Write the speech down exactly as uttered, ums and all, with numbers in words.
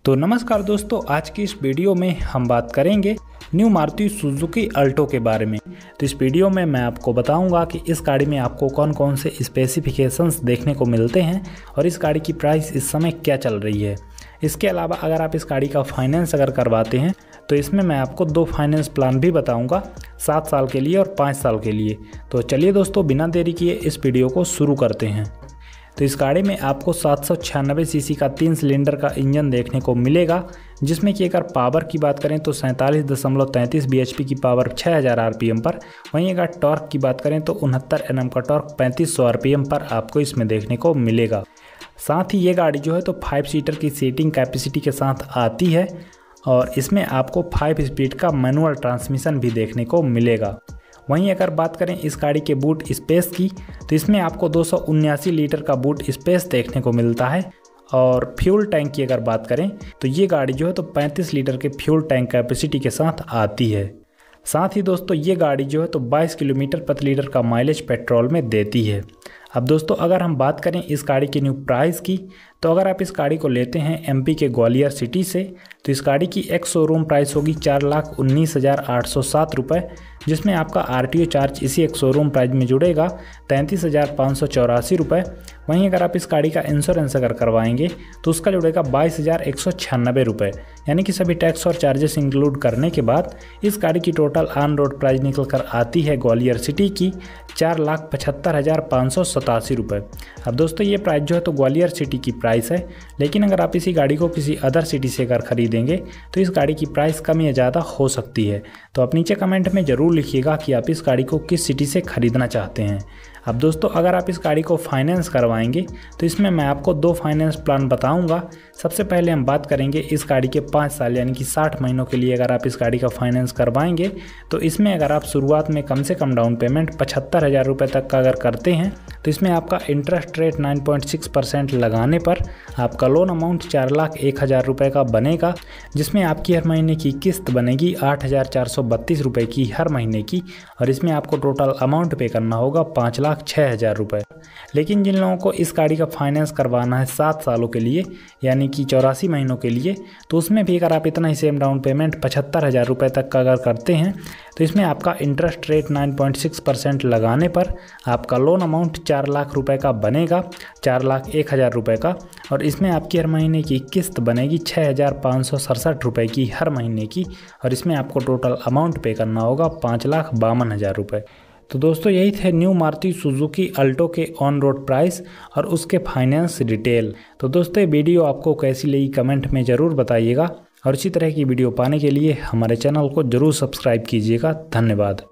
तो नमस्कार दोस्तों, आज की इस वीडियो में हम बात करेंगे न्यू मारुति सुजुकी अल्टो के बारे में। तो इस वीडियो में मैं आपको बताऊंगा कि इस गाड़ी में आपको कौन कौन से स्पेसिफिकेशंस देखने को मिलते हैं और इस गाड़ी की प्राइस इस समय क्या चल रही है। इसके अलावा अगर आप इस गाड़ी का फाइनेंस अगर करवाते हैं तो इसमें मैं आपको दो फाइनेंस प्लान भी बताऊंगा, सात साल के लिए और पाँच साल के लिए। तो चलिए दोस्तों, बिना देरी किए इस वीडियो को शुरू करते हैं। तो इस गाड़ी में आपको सात सौ छियानवे सीसी का तीन सिलेंडर का इंजन देखने को मिलेगा, जिसमें कि अगर पावर की बात करें तो सैंतालीस दशमलव तैंतीस बी एच पी की पावर छः हज़ार आर पी एम पर। वहीं अगर टॉर्क की बात करें तो उनहत्तर एन एम का टॉर्क पैंतीस सौ आर पी एम पर आपको इसमें देखने को मिलेगा। साथ ही ये गाड़ी जो है तो फाइव सीटर की सीटिंग कैपेसिटी के साथ आती है और इसमें आपको फाइव स्पीड का मैनुअल ट्रांसमिशन भी देखने को मिलेगा। वहीं अगर बात करें इस गाड़ी के बूट स्पेस की तो इसमें आपको दो सौ उन्यासी लीटर का बूट स्पेस देखने को मिलता है। और फ्यूल टैंक की अगर बात करें तो ये गाड़ी जो है तो पैंतीस लीटर के फ्यूल टैंक कैपेसिटी के साथ आती है। साथ ही दोस्तों ये गाड़ी जो है तो बाईस किलोमीटर प्रति लीटर का माइलेज पेट्रोल में देती है। अब दोस्तों अगर हम बात करें इस गाड़ी की न्यू प्राइस की, तो अगर आप इस गाड़ी को लेते हैं एमपी के ग्वालियर सिटी से तो इस गाड़ी की एक शोरूम प्राइस होगी चार लाख उन्नीस हज़ार आठ सौ सात रुपये, जिसमें आपका आरटीओ चार्ज इसी एक शोरूम प्राइस में जुड़ेगा तैंतीस हज़ार पाँच सौ चौरासी रुपये। वहीं अगर आप इस गाड़ी का इंश्योरेंस अगर करवाएंगे तो उसका जुड़ेगा बाईस हज़ार एक सौ छियानवे रुपये, यानी कि सभी टैक्स और चार्जेस इंक्लूड करने के बाद इस गाड़ी की टोटल ऑन रोड प्राइस निकल कर आती है ग्वालियर सिटी की चार लाख पचहत्तर हज़ार पाँच सौ सतासी रुपये। अब दोस्तों ये प्राइस जो है तो ग्वालियर सिटी की प्राइस है, लेकिन अगर आप इसी गाड़ी को किसी अदर सिटी से अगर खरीदेंगे तो इस गाड़ी की प्राइस कम या ज़्यादा हो सकती है। तो आप नीचे कमेंट में ज़रूर लिखिएगा कि आप इस गाड़ी को किस सिटी से ख़रीदना चाहते हैं। अब दोस्तों अगर आप इस गाड़ी को फाइनेंस करवाएंगे तो इसमें मैं आपको दो फाइनेंस प्लान बताऊंगा। सबसे पहले हम बात करेंगे इस गाड़ी के पाँच साल यानी कि साठ महीनों के लिए अगर आप इस गाड़ी का फाइनेंस करवाएंगे तो इसमें अगर आप शुरुआत में कम से कम डाउन पेमेंट पचहत्तर हज़ार रुपये तक का अगर करते हैं तो इसमें आपका इंटरेस्ट रेट नौ पॉइंट छह परसेंट लगाने पर आपका लोन अमाउंट चार लाख एक हज़ार रुपये का बनेगा, जिसमें आपकी हर महीने की किस्त बनेगी आठ हज़ार चार सौ बत्तीस रुपये की हर महीने की, और इसमें आपको टोटल अमाउंट पे करना होगा पाँच लाख छः हज़ार रुपये। लेकिन जिन लोगों को इस गाड़ी का फाइनेंस करवाना है सात सालों के लिए यानी कि चौरासी महीनों के लिए, तो उसमें भी अगर आप इतना ही सेम डाउन पेमेंट पचहत्तर हज़ार रुपये तक का अगर करते हैं तो इसमें आपका इंटरेस्ट रेट नौ पॉइंट छह परसेंट लगाने पर आपका लोन अमाउंट चार लाख रुपए का बनेगा, चार लाख एक हज़ार रुपये का, और इसमें आपकी हर महीने की किस्त बनेगी छः हज़ार पाँच सौ सड़सठ रुपये की हर महीने की, और इसमें आपको टोटल अमाउंट पे करना होगा पाँच लाख बावन हज़ार रुपये। तो दोस्तों यही थे न्यू मारुति सुजुकी अल्टो के ऑन रोड प्राइस और उसके फाइनेंस डिटेल। तो दोस्तों ये वीडियो आपको कैसी लगी कमेंट में ज़रूर बताइएगा, और इसी तरह की वीडियो पाने के लिए हमारे चैनल को ज़रूर सब्सक्राइब कीजिएगा। धन्यवाद।